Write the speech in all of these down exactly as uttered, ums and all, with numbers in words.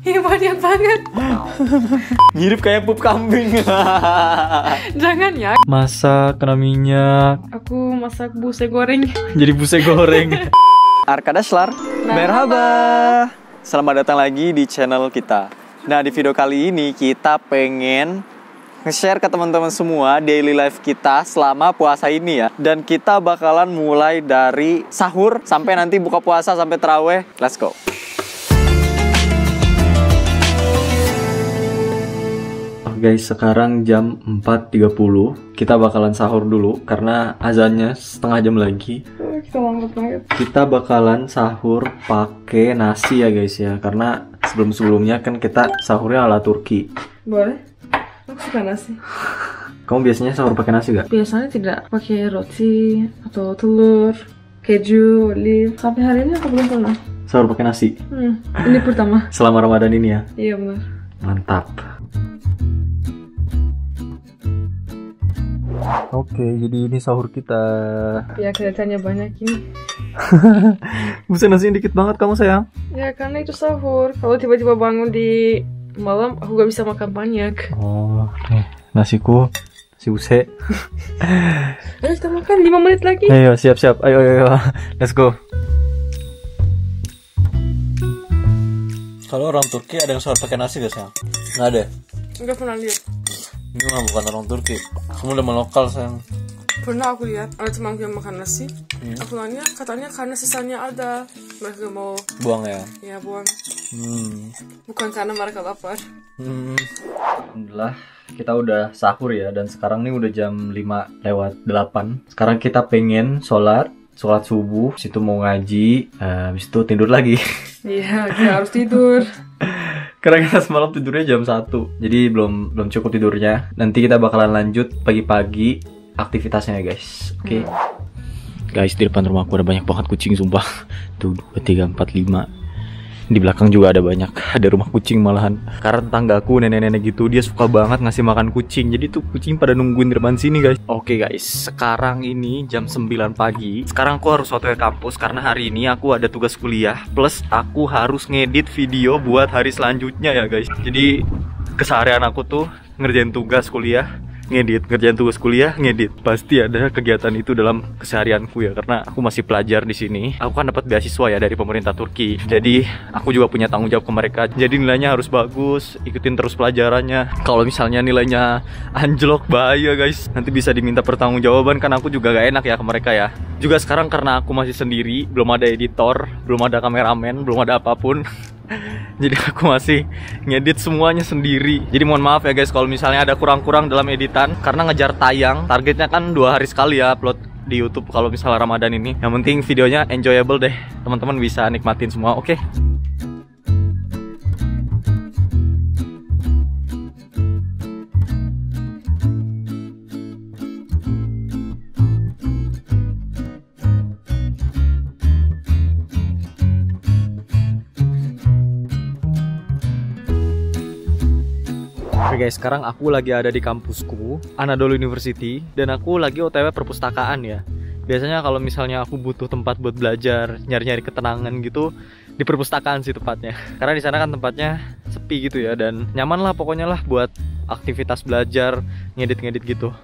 Iya banyak banget. Mirip kayak pup kambing. Jangan ya. Masak kena minyak. Aku masak buse goreng. Jadi buse goreng. Arkadaslar, merhaba. Selamat datang lagi di channel kita. Nah, di video kali ini kita pengen nge-share ke teman-teman semua daily life kita selama puasa ini ya. Dan kita bakalan mulai dari sahur sampai nanti buka puasa sampai taraweh. Let's go. Guys, sekarang jam empat tiga puluh. Kita bakalan sahur dulu karena azannya setengah jam lagi. Kita banget banget. Kita bakalan sahur pakai nasi ya guys ya, karena sebelum-sebelumnya kan kita sahurnya ala Turki. Boleh? Aku suka nasi. Kamu biasanya sahur pakai nasi gak? Biasanya tidak pakai roti atau telur, keju, olive. Sampai hari ini aku belum pernah Sahur pakai nasi? Hmm, ini pertama. Selama Ramadan ini ya? Iya benar. Mantap. Oke, jadi ini sahur kita. Ya kelihatannya banyak ini. Buset, nasinya dikit banget kamu sayang. Ya karena itu sahur. Kalau tiba-tiba bangun di malam, aku gak bisa makan banyak. Oh, nih nasiku, nasi use. Ayo kita makan lima menit lagi. Ayo siap-siap, ayo ayo, ayo. Let's go. Kalau orang Turki ada yang sahur pakai nasi gak sayang? Nggak ada. Enggak pernah lihat. Ini mah bukan orang Turki, semua udah lokal sayang. Pernah aku lihat ada teman yang makan nasi. Hmm. Aku nanya, katanya karena sisanya ada, mereka mau buang ya? Ya buang. Hmm. Bukan karena mereka lapar. Hmm. Alhamdulillah kita udah sahur ya, dan sekarang nih udah jam lima lewat delapan. Sekarang kita pengen sholat, sholat subuh, situ mau ngaji, uh, habis itu tidur lagi. Iya, kita harus tidur. Karena kita semalam tidurnya jam satu, jadi belum belum cukup tidurnya. Nanti kita bakalan lanjut pagi-pagi aktivitasnya ya guys. Oke okay. hmm. Guys, di depan rumahku ada banyak banget kucing sumpah. Tuh, dua, tiga, empat, lima. Di belakang juga ada banyak, ada rumah kucing malahan. Karena tetanggaku nenek-nenek gitu, dia suka banget ngasih makan kucing. Jadi tuh kucing pada nungguin di depan sini guys. Oke okay, guys, sekarang ini jam sembilan pagi. Sekarang aku harus otw kampus karena hari ini aku ada tugas kuliah, plus aku harus ngedit video buat hari selanjutnya ya guys. Jadi keseharian aku tuh ngerjain tugas kuliah, ngedit, ngerjain tugas kuliah, ngedit. Pasti ada kegiatan itu dalam keseharianku ya, karena aku masih pelajar di sini. Aku kan dapat beasiswa ya dari pemerintah Turki. Jadi aku juga punya tanggung jawab ke mereka. Jadi nilainya harus bagus, ikutin terus pelajarannya. Kalau misalnya nilainya anjlok bahaya guys. Nanti bisa diminta pertanggungjawaban, kan aku juga gak enak ya ke mereka ya. Juga sekarang karena aku masih sendiri, belum ada editor, belum ada kameramen, belum ada apapun. Jadi aku masih ngedit semuanya sendiri. Jadi mohon maaf ya guys kalau misalnya ada kurang-kurang dalam editan, karena ngejar tayang. Targetnya kan dua hari sekali ya upload di YouTube kalau misalnya Ramadan ini. Yang penting videonya enjoyable deh, teman-teman bisa nikmatin semua. Oke okay? Oke guys, sekarang aku lagi ada di kampusku, Anadolu University, dan aku lagi O T W perpustakaan ya. Biasanya kalau misalnya aku butuh tempat buat belajar, nyari-nyari ketenangan gitu, di perpustakaan sih tepatnya. Karena di sana kan tempatnya sepi gitu ya, dan nyaman lah pokoknya lah buat aktivitas belajar, ngedit-ngedit gitu.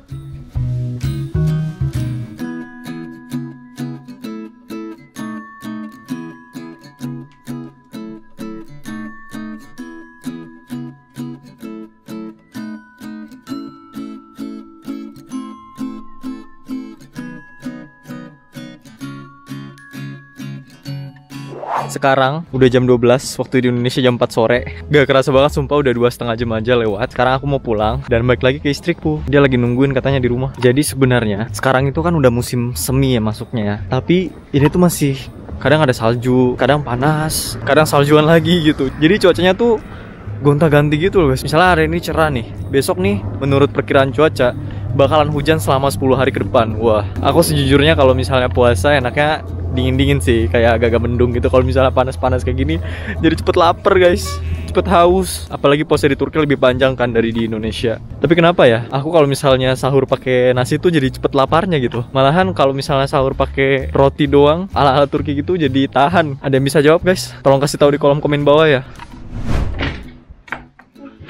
Sekarang udah jam dua belas, waktu di Indonesia jam empat sore. Gak kerasa banget sumpah, udah dua setengah jam aja lewat. Sekarang aku mau pulang dan balik lagi ke istriku. Dia lagi nungguin katanya di rumah. Jadi sebenarnya sekarang itu kan udah musim semi ya masuknya ya. Tapi ini tuh masih kadang ada salju, kadang panas, kadang saljuan lagi gitu. Jadi cuacanya tuh gonta-ganti gitu loh guys. Misalnya hari ini cerah nih, besok nih menurut perkiraan cuaca bakalan hujan selama sepuluh hari ke depan. Wah, aku sejujurnya kalau misalnya puasa enaknya dingin-dingin sih, kayak agak-agak mendung gitu. Kalau misalnya panas-panas kayak gini, jadi cepet lapar guys, cepet haus. Apalagi puasa di Turki lebih panjang kan dari di Indonesia. Tapi kenapa ya, aku kalau misalnya sahur pakai nasi tuh jadi cepet laparnya gitu. Malahan kalau misalnya sahur pakai roti doang ala-ala Turki gitu jadi tahan. Ada yang bisa jawab guys? Tolong kasih tahu di kolom komen bawah ya.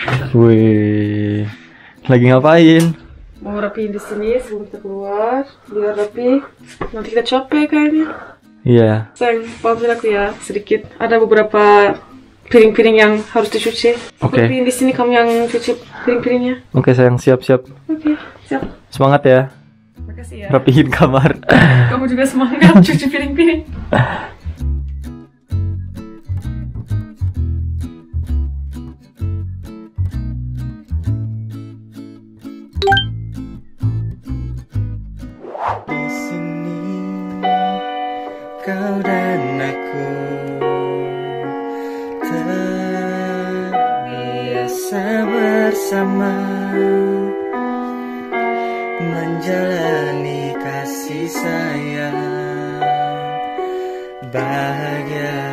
Wih, lagi ngapain? Mau rapiin di sini sebelum kita keluar, biar rapi. Nanti kita capek kayaknya. Iya. Sayang, maafin aku ya sedikit. Ada beberapa piring-piring yang harus dicuci. Oke. Rapiin di sini kamu yang cuci piring-piringnya. Oke sayang, siap-siap. Oke, siap. Semangat ya. Makasih ya. Rapihin kamar. Kamu juga semangat cuci piring-piring. Di sini kau dan aku terbiasa bersama menjalani kasih sayang, bahagia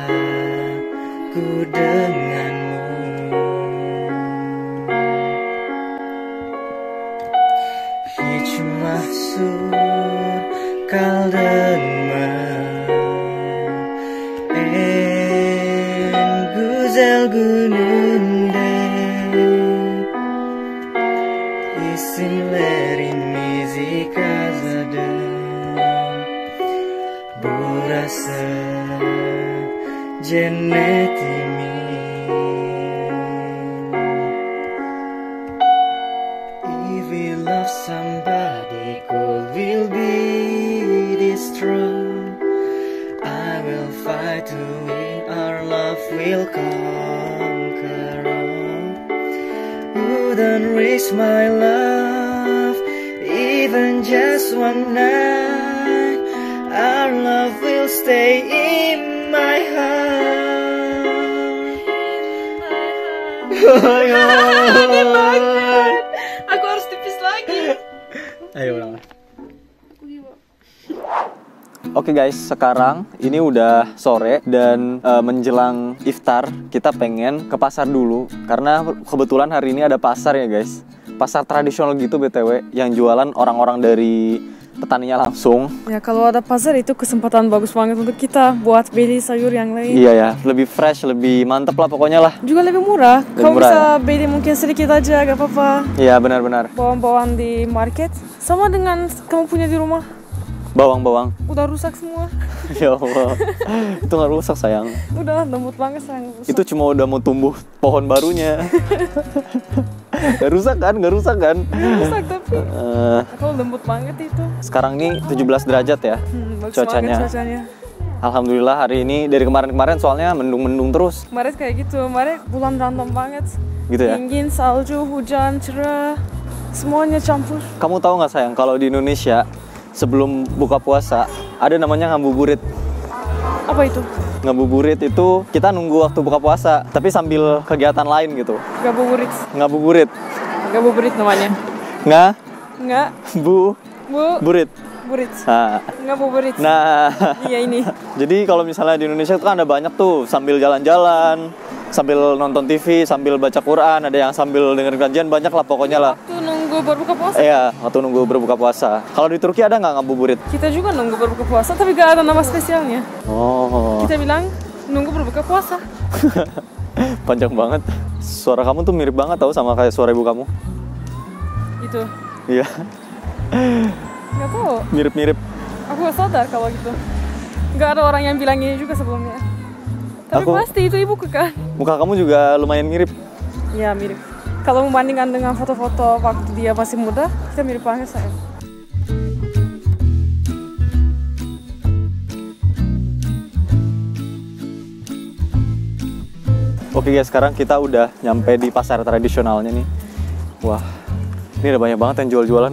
ku denganmu. Hiç mahsur kaldırma en güzel gününde, isimlerimizi kazıdım, burası cennetimiz. If we love somebody, could will be this true. I will fight to win, our love will conquer all. Wouldn't risk my love, even just one night. Our love will stay in my heart. Aku harus tipis lagi. Ayo ulang. Oke guys, sekarang ini udah sore dan uh, menjelang iftar. Kita pengen ke pasar dulu karena kebetulan hari ini ada pasar ya guys. Pasar tradisional gitu B T W yang jualan orang-orang dari petaninya langsung. Ya kalau ada pasar itu kesempatan bagus banget untuk kita buat beli sayur yang lain. Iya ya, lebih fresh, lebih mantep lah pokoknya lah. Juga lebih murah. Lebih Kamu murah, bisa ya? beli mungkin sedikit aja, gak apa-apa. Iya benar-benar. Bawang-bawang di market sama dengan kamu punya di rumah. Bawang-bawang. Udah rusak semua. Ya Allah, itu nggak rusak sayang. Udah lembut banget sayang. Rusak. Itu cuma udah mau tumbuh pohon barunya. Gak rusak kan, gak rusak kan. Rusak tapi. Uh, Kalau lembut banget itu. sekarang ini tujuh belas derajat ya Hmm, bagus cuacanya. banget cuacanya. Alhamdulillah hari ini dari kemarin-kemarin soalnya mendung-mendung terus. Kemarin kayak gitu, kemarin bulan random banget. Gitu ya. Dingin, salju, hujan, cerah, semuanya campur. Kamu tahu nggak sayang kalau di Indonesia sebelum buka puasa ada namanya ngabuburit. Apa itu? Ngabuburit itu kita nunggu waktu buka puasa tapi sambil kegiatan lain gitu. Gabuburit. Ngabuburit. Gabuburit namanya. Nggak? Nggak. Bu. Bu. Burit. Burit. Nah. Ngabuburit. Nah. Iya ini. Jadi kalau misalnya di Indonesia itu kan ada banyak tuh sambil jalan-jalan, sambil nonton T V, sambil baca Quran, ada yang sambil dengerin kajian, banyak lah pokoknya lah. Waktu nunggu berbuka puasa. Iya, waktu nunggu berbuka puasa. Kalau di Turki ada nggak ngabuburit? Kita juga nunggu berbuka puasa, tapi gak ada nama spesialnya. Oh. Kita bilang nunggu berbuka puasa. Panjang banget. Suara kamu tuh mirip banget tau sama kayak suara ibu kamu. Itu. Iya. Gak tahu. Mirip-mirip. Aku gak sadar kalau gitu. Gak ada orang yang bilang ini juga sebelumnya. Tapi Aku- pasti itu ibuku kan. Muka kamu juga lumayan mirip. Iya mirip. Kalau membandingkan dengan foto-foto waktu dia masih muda, kita mirip banget saya. Oke guys, sekarang kita udah nyampe di pasar tradisionalnya nih. Wah, ini ada banyak banget yang jual-jualan.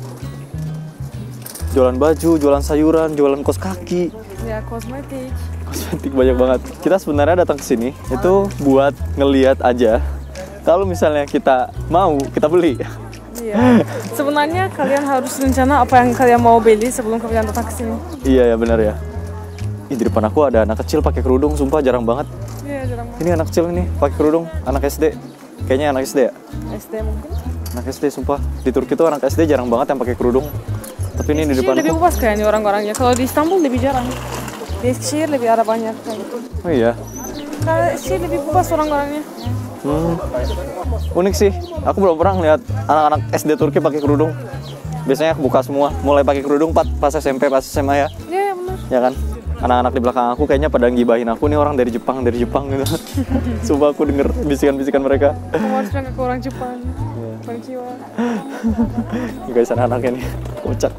Jualan baju, jualan sayuran, jualan kaos kaki. Ya kosmetik. Kosmetik banyak banget. Kita sebenarnya datang ke sini itu buat ngeliat aja. Kalau misalnya kita mau, kita beli. Iya. Sebenarnya kalian harus rencana apa yang kalian mau beli sebelum kalian datang ke sini. Iya ya benar ya. Ih, di depan aku ada anak kecil pakai kerudung, sumpah jarang banget. Iya jarang banget. Ini anak kecil ini pakai kerudung, anak S D. Kayaknya anak S D ya. S D mungkin. Anak S D sumpah. Di Turki tuh anak S D jarang banget yang pakai kerudung. Tapi ini di depan lebih aku. bebas kayaknya orang-orangnya. Kalau di Istanbul lebih jarang. Di Eskişehir lebih ada banyak kayak gitu. Oh iya. Kalau Eskişehir lebih bebas orang-orangnya. Hmm. Unik sih. Aku belum pernah lihat anak-anak S D Turki pakai kerudung. Biasanya buka semua, mulai pakai kerudung pas S M P, pas S M A ya. Iya, benar. Ya kan? Anak-anak di belakang aku kayaknya pada ngibahin aku nih orang dari Jepang, dari Jepang gitu. Coba aku denger bisikan-bisikan mereka. Kamu harus bilang ke orang Jepang. Konnichiwa. Ini guys, anak-anaknya nih kocak.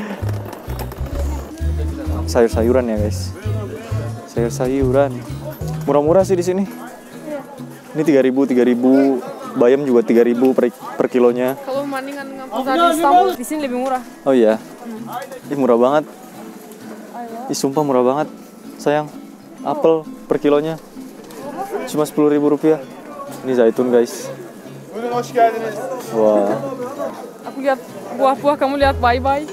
Sayur-sayuran ya guys. Sayur-sayuran. Murah-murah sih di sini. Ini tiga ribu, tiga ribu. Bayam juga tiga ribu per, per kilonya. Kalau bandingkan dengan pasar di Istanbul, di sini lebih murah. Oh iya. Hmm. Ih, murah banget. Ih, sumpah murah banget. Sayang. Apel per kilonya cuma sepuluh ribu rupiah. Ini zaitun, guys. Wah. Aku lihat buah-buah, kamu lihat bye-bye.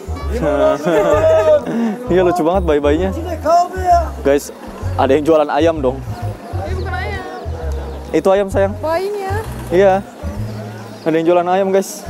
Iya, lucu banget bye-bye-nya. Guys, ada yang jualan ayam dong. Ini bukan ayam. Itu ayam, sayang. Bayinya. Iya. Ada yang jualan ayam, guys.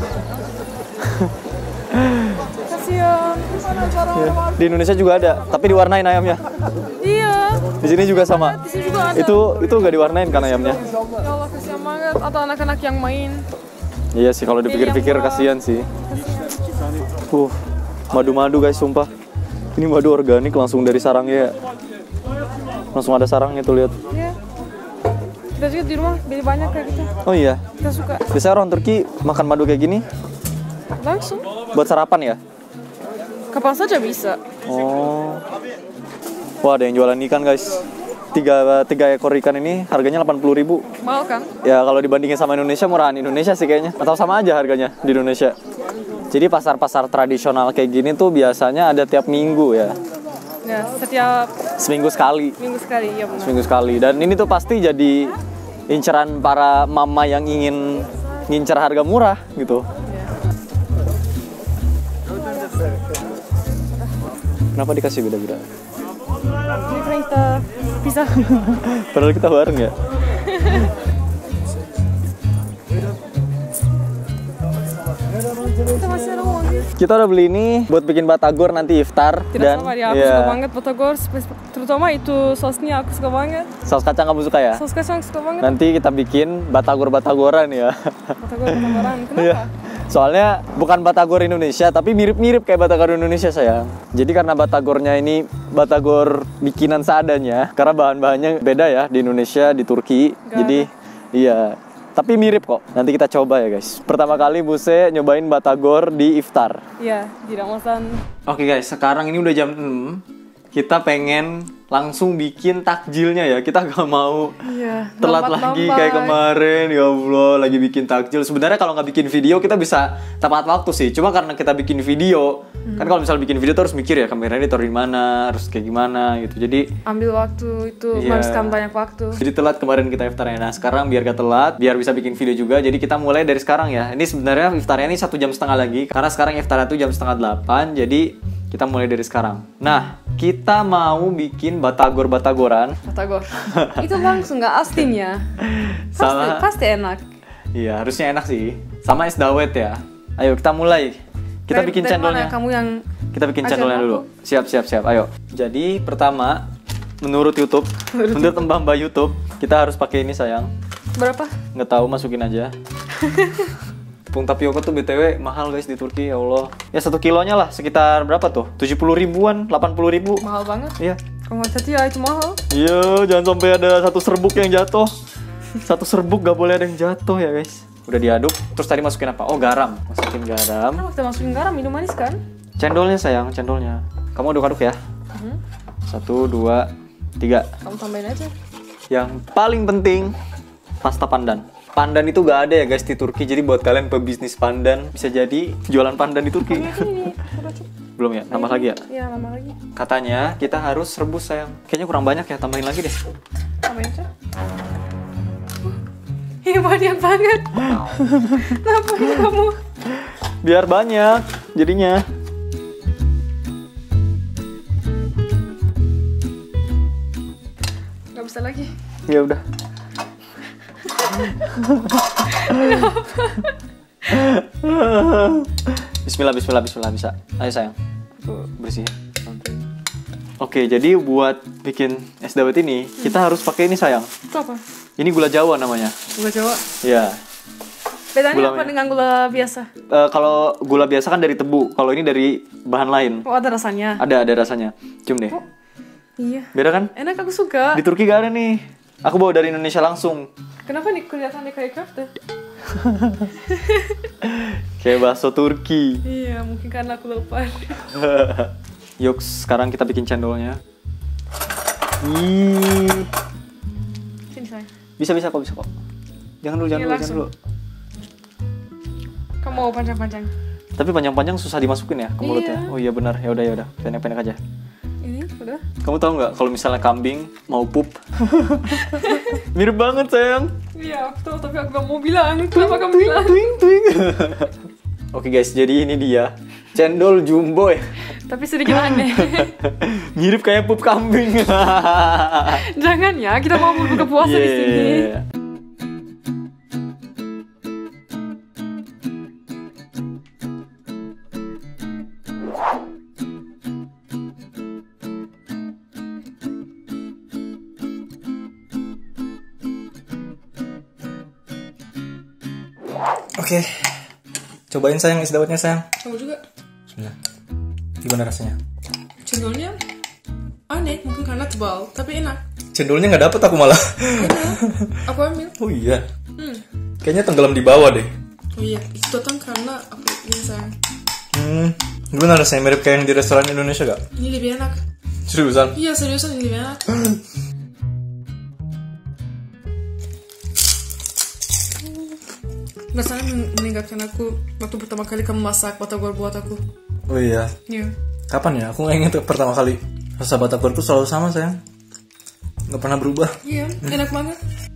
Kasihan. Ya. Di Indonesia juga ada, tapi diwarnain ayamnya. Iya. Di sini juga sama. Di sini juga ada. Itu itu nggak diwarnain kan ayamnya? Ya Allah, kasihan banget. Atau anak-anak yang main. Iya sih, kalau dipikir-pikir kasihan sih. Uh, madu-madu guys, sumpah. Ini madu organik langsung dari sarangnya. Langsung ada sarangnya tuh, lihat. Iya. Kita juga di rumah beli banyak kayak gitu. Oh iya. Kita suka. Biasanya orang Turki makan madu kayak gini Langsung. buat sarapan ya? Kapan saja bisa. Oh. Wah, ada yang jualan ikan guys. Tiga, tiga ekor ikan ini harganya delapan puluh ribu. Mahal kan? Ya kalau dibandingin sama Indonesia, murahan Indonesia sih kayaknya. Atau sama aja harganya di Indonesia. Jadi pasar-pasar tradisional kayak gini tuh biasanya ada tiap minggu ya. Ya, setiap Seminggu sekali. minggu sekali, ya benar. Seminggu sekali. Dan ini tuh pasti jadi inceran para mama yang ingin ngincer harga murah gitu. Kenapa dikasih beda-beda? Ini kan kita bisa. Padahal kita bareng ya. Kita masih ada uang. Kita udah beli ini buat bikin batagor nanti iftar. Tidak dan sabar ya, aku ya, suka banget batagor, terutama itu sosnya aku suka banget. saus kacang kamu suka ya? Sos kacang suka banget. Nanti kita bikin batagor-batagoran ya. Batagor batagoran. Kenapa? Iya. Soalnya bukan batagor Indonesia, tapi mirip-mirip kayak batagor Indonesia, sayang. Jadi karena batagornya ini batagor bikinan seadanya, karena bahan-bahannya beda ya di Indonesia, di Turki. Gak Jadi ada. iya, tapi mirip kok. Nanti kita coba ya guys. Pertama kali Buse nyobain batagor di iftar. Iya, tidak masan. Oke guys, sekarang ini udah jam enam. Kita pengen langsung bikin takjilnya ya. Kita gak mau Iya, telat lagi kayak kemarin. Ya Allah, lagi bikin takjil. Sebenarnya kalau nggak bikin video kita bisa tepat waktu sih. Cuma karena kita bikin video, hmm. kan kalau misalnya bikin video tuh harus mikir ya kameranya ditaruh di mana, harus kayak gimana gitu. Jadi ambil waktu itu, iya, menghabiskan banyak waktu. Jadi telat kemarin kita iftarnya. Nah sekarang biar gak telat, biar bisa bikin video juga. Jadi kita mulai dari sekarang ya. Ini sebenarnya iftarnya ini satu jam setengah lagi. Karena sekarang iftarnya tuh jam setengah delapan. Jadi kita mulai dari sekarang. Nah, kita mau bikin batagor-batagoran. Batagor. Itu langsung nggak aslinya. Pasti, Sama, pasti enak. iya harusnya enak sih. Sama es dawet ya. Ayo kita mulai. Kita Dari- bikin dari cendolnya. mana kamu yang Kita bikin ajarin cendolnya aku? dulu. Siap, siap, siap. Ayo. Jadi pertama, menurut YouTube, menurut mbak-mbak YouTube, kita harus pakai ini sayang. berapa? Nggak tahu, masukin aja. Tepung tapioka tuh B T W mahal guys di Turki, ya Allah. Ya satu kilonya lah sekitar berapa tuh? tujuh puluh ribuan, delapan puluh ribu. Mahal banget. Iya. Kalau nggak setia itu mahal. Iya, jangan sampai ada satu serbuk yang jatuh. Satu serbuk gak boleh ada yang jatuh ya guys. Udah diaduk, terus tadi masukin apa? Oh garam, masukin garam. Kenapa kita masukin garam? Minum manis kan? Cendolnya sayang, cendolnya. Kamu aduk-aduk ya. Hmm. Satu, dua, tiga. Kamu tambahin aja. Yang paling penting, pasta pandan. Pandan itu gak ada ya guys di Turki. Jadi buat kalian pebisnis pandan, bisa jadi jualan pandan di Turki. Ini, ini, udah cukup. Belum ya? Nambah lagi ya? Iya, nambah lagi. Katanya kita harus rebus sayang. Kayaknya kurang banyak ya, tambahin lagi deh. Tambahin aja. Ini banyak banget. Ngapain kamu? Biar banyak jadinya. Gak bisa lagi. Ya udah. Bismillah, bismillah, bismillah, bisa. Ayo sayang. Tuh, bersih ya. Oke, jadi buat bikin es dawet ini hmm. kita harus pakai ini sayang. Itu apa? Ini gula Jawa namanya. Gula Jawa? Iya. Bedanya gula apa dengan gula biasa? Uh, kalau gula biasa kan dari tebu, kalau ini dari bahan lain. Oh, ada rasanya? Ada, ada rasanya. Cium deh. Oh, iya. Beda kan? Enak, aku suka. Di Turki gak ada nih. Aku bawa dari Indonesia langsung. Kenapa nih kelihatannya kayak kafta? Kayak bakso Turki. Iya, mungkin karena aku lupa. Yuk, sekarang kita bikin cendolnya. Ih. Sini sayang. Bisa bisa kok, bisa kok. Jangan dulu, jangan iya, dulu, jangan dulu. Kamu mau panjang-panjang? Tapi panjang-panjang susah dimasukin ya ke mulutnya. Iya. Oh iya benar, ya udah ya udah, pendek-pendek aja. Ini udah. Kamu tahu nggak kalau misalnya kambing mau pup? Mirip banget sayang. Iya, aku tahu tapi aku gak mau bilang. Kenapa kamu bilang? Twing, twing. Oke guys, jadi ini dia cendol jumbo ya. Tapi sedikit aneh. Mirip kayak pup kambing. Jangan ya, kita mau buka puasa yeah. di sini. Oke, cobain sayang es dawetnya sayang. Kamu juga. Bismillah. Gimana rasanya? Cendolnya aneh, mungkin karena tebal, tapi enak. Cendolnya nggak dapet aku malah. Enak, aku ambil. Oh iya. Hmm. Kayaknya tenggelam di bawah deh. Oh iya, itu datang karena aku ini sayang. Hmm, gimana rasanya, mirip kayak yang di restoran Indonesia gak? Ini lebih enak. Seriusan? Iya seriusan ini lebih enak. Rasanya meninggalkan aku waktu pertama kali kamu masak batagor buat aku. Oh iya? Iya. Kapan ya? Aku nggak inget pertama kali. Rasa batagor tuh selalu sama sayang. Nggak pernah berubah. Iya, hmm. enak banget.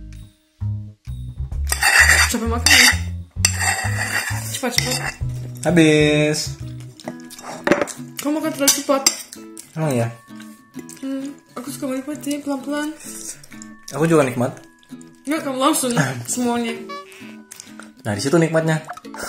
Coba makan ya. Cepat-cepat. Habis. Kamu makan terlalu cepat. Emang ya? Hmm, aku suka menikmati pelan-pelan. Aku juga nikmat. Enggak, kamu langsung semuanya. Nah, di situ nikmatnya.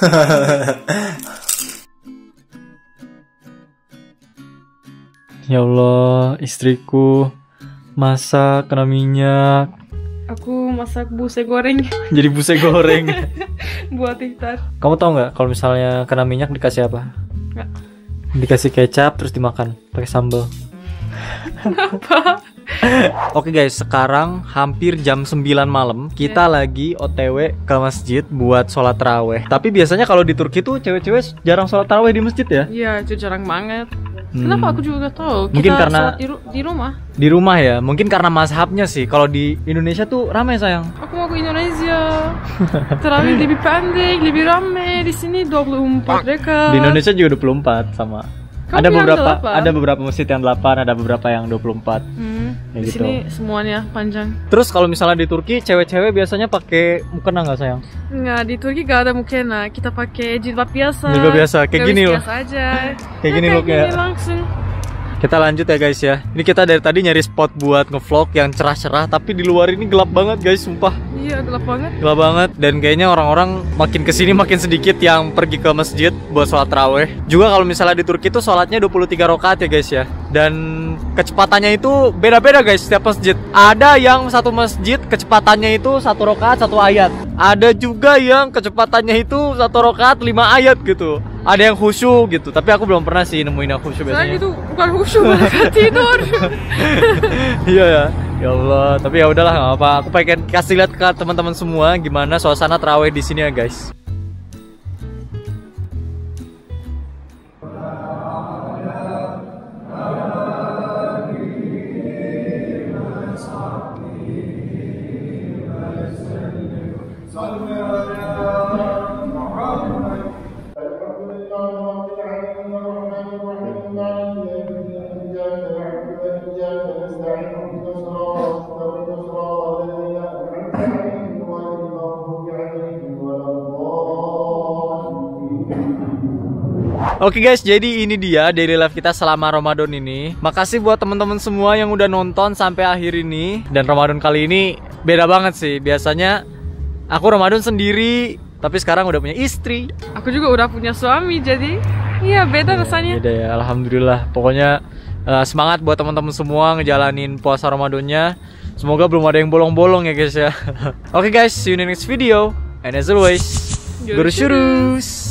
Ya Allah, istriku masak kena minyak. Aku masak buse goreng. Jadi buse goreng. Buat iftar. Kamu tahu nggak kalau misalnya kena minyak dikasih apa? Nggak. Dikasih kecap terus dimakan pakai sambal. Kenapa? Oke guys, sekarang hampir jam sembilan malam. Kita yeah. lagi O T W ke masjid buat sholat taraweh. Tapi biasanya kalau di Turki tuh cewek-cewek jarang sholat taraweh di masjid ya? Iya, itu jarang banget. Hmm. Kenapa aku juga gak tahu. Mungkin kita karena di, ru di rumah. Di rumah ya, mungkin karena mazhabnya sih. Kalau di Indonesia tuh ramai sayang. Aku mau ke Indonesia. Tarawih lebih pendek, lebih ramai. Di sini dua puluh empat rekat. Di Indonesia juga dua puluh empat sama. Kamu ada beberapa delapan? Ada beberapa masjid yang delapan, ada beberapa yang dua puluh empat. Hmm, ya di gitu. sini semuanya panjang. Terus kalau misalnya di Turki cewek-cewek biasanya pakai mukena nggak sayang? Nggak, di Turki gak ada mukena. Kita pakai jilbab biasa. Jilbab biasa, kayak gini loh. Biasa aja. Kayak nah, gini loh kayak. Langsung. Kita lanjut ya guys ya. Ini kita dari tadi nyari spot buat ngevlog yang cerah-cerah, tapi di luar ini gelap banget guys, sumpah. Iya, gelap banget. Gelap banget, dan kayaknya orang-orang makin kesini makin sedikit yang pergi ke masjid buat sholat taraweh. Juga kalau misalnya di Turki itu sholatnya dua puluh tiga rakaat ya guys ya. Dan kecepatannya itu beda-beda guys setiap masjid. Ada yang satu masjid kecepatannya itu satu rakaat satu ayat. Ada juga yang kecepatannya itu satu rakaat lima ayat gitu. Ada yang khusyuk gitu, tapi aku belum pernah sih nemuin yang khusyuk biasanya. Saya itu bukan khusyuk, mereka tidur. Iya ya, ya Allah. Tapi ya udahlah, nggak apa. Aku pengen kasih lihat ke teman-teman semua gimana suasana tarawih di sini ya guys. Oke guys, jadi ini dia daily life kita selama Ramadan ini. Makasih buat teman-teman semua yang udah nonton sampai akhir ini. Dan Ramadan kali ini beda banget sih. Biasanya aku Ramadan sendiri, tapi sekarang udah punya istri. Aku juga udah punya suami, jadi iya beda rasanya. Beda ya, alhamdulillah. Pokoknya Uh, semangat buat teman-teman semua ngejalanin puasa Ramadannya. Semoga belum ada yang bolong-bolong ya guys ya. Oke okay guys, see you in the next video. And as always, Guru Shurus.